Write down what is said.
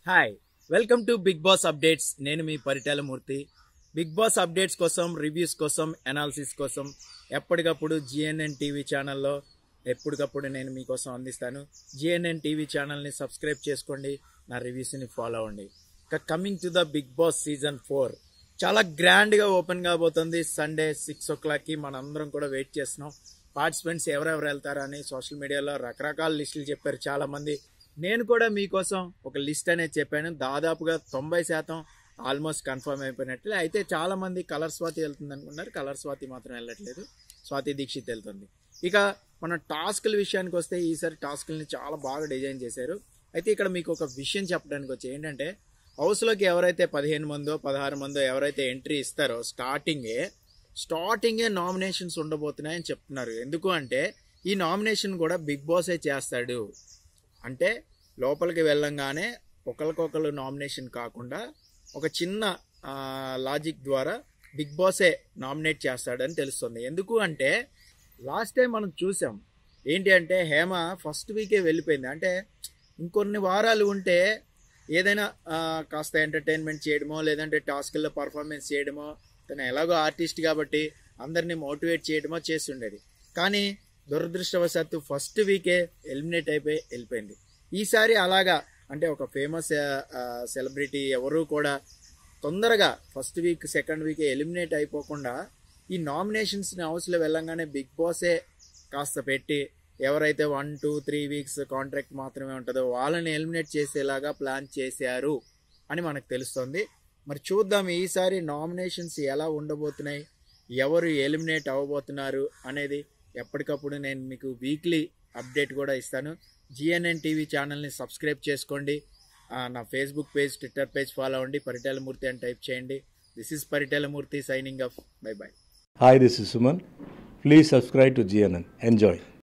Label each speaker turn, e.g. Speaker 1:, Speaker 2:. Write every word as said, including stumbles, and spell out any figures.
Speaker 1: Hi welcome to Big Boss updates. నేను మీ Paritala Murthy. Big Boss updates కోసం, రివ్యూస్ కోసం, అనాలిసిస్ కోసం ఎప్పటికప్పుడు జిఎన్ఎన్ టీవీ ఛానల్లో ఎప్పటికప్పుడు నేను మీకోసం అందిస్తాను. జిఎన్ఎన్ టీవీ ఛానల్ని సబ్స్క్రైబ్ చేసుకోండి, నా రివ్యూస్ని ఫాలో అవ్వండి. ఇక coming to the Big Boss season four చాలా గ్రాండ్గా ఓపెన్ కాబోతుంది. సండే సిక్స్ ఓ క్లాక్కి మనందరం కూడా వెయిట్ చేస్తున్నాం. పార్టిసిపెంట్స్ ఎవరెవరు వెళ్తారని సోషల్ మీడియాలో రకరకాల లిస్టులు చెప్పారు చాలామంది. నేను కూడా మీకోసం ఒక లిస్ట్ అనేది చెప్పాను. దాదాపుగా తొంభై శాతం ఆల్మోస్ట్ కన్ఫర్మ్ అయిపోయినట్లే. అయితే చాలామంది కలర్ స్వాతి వెళ్తుంది అనుకున్నారు. కలర్ స్వాతి మాత్రం వెళ్ళట్లేదు, స్వాతి దీక్షిత్ వెళ్తుంది. ఇక మన టాస్క్ల విషయానికి వస్తే ఈసారి టాస్క్ని చాలా బాగా డిజైన్ చేశారు. అయితే ఇక్కడ మీకు ఒక విషయం చెప్పడానికి వచ్చి ఏంటంటే, హౌస్లోకి ఎవరైతే పదిహేను మందో పదహారు మందో ఎవరైతే ఎంట్రీ ఇస్తారో స్టార్టింగే స్టార్టింగే నామినేషన్స్ ఉండబోతున్నాయని చెప్తున్నారు. ఎందుకు అంటే ఈ నామినేషన్ కూడా బిగ్ బాసే చేస్తాడు. అంటే లోపలికి వెళ్ళంగానే ఒకరికొకరు నామినేషన్ కాకుండా ఒక చిన్న లాజిక్ ద్వారా బిగ్ బాసే నామినేట్ చేస్తాడని తెలుస్తుంది. ఎందుకు అంటే లాస్ట్ టైం మనం చూసాం ఏంటి అంటే హేమ ఫస్ట్ వీకే వెళ్ళిపోయింది. అంటే ఇంకొన్ని వారాలు ఉంటే ఏదైనా కాస్త ఎంటర్టైన్మెంట్ చేయడమో లేదంటే టాస్క్ల్లో పర్ఫార్మెన్స్ చేయడమో, తను ఎలాగో ఆర్టిస్ట్ కాబట్టి అందరినీ మోటివేట్ చేయడమో చేస్తుండేది. కానీ దురదృష్టవశాత్తు ఫస్ట్ వీకే ఎలిమినేట్ అయిపోయి వెళ్ళిపోయింది. ఈసారి అలాగా అంటే ఒక ఫేమస్ సెలబ్రిటీ ఎవరు కూడా తొందరగా ఫస్ట్ వీక్ సెకండ్ వీకే ఎలిమినేట్ అయిపోకుండా ఈ నామినేషన్స్ని హౌస్లో వెళ్ళంగానే బిగ్ బాసే కాస్త పెట్టి ఎవరైతే one two three weeks contract మాత్రమే ఉంటుందో వాళ్ళని ఎలిమినేట్ చేసేలాగా ప్లాన్ చేశారు అని మనకు తెలుస్తుంది. మరి చూద్దాం ఈసారి నామినేషన్స్ ఎలా ఉండబోతున్నాయి, ఎవరు ఎలిమినేట్ అవ్వబోతున్నారు అనేది ఎప్పటికప్పుడు నేను మీకు వీక్లీ అప్డేట్ కూడా ఇస్తాను. జిఎన్ఎన్ టీవీ ఛానల్ని సబ్స్క్రైబ్ చేసుకోండి. నా Facebook page, Twitter page follow అవ్వండి. పరిటాల మూర్తి అని టైప్ చేయండి. This is Paritala Murthy signing off. Bye bye.
Speaker 2: Hi, this is Suman. Please subscribe to G N N. Enjoy.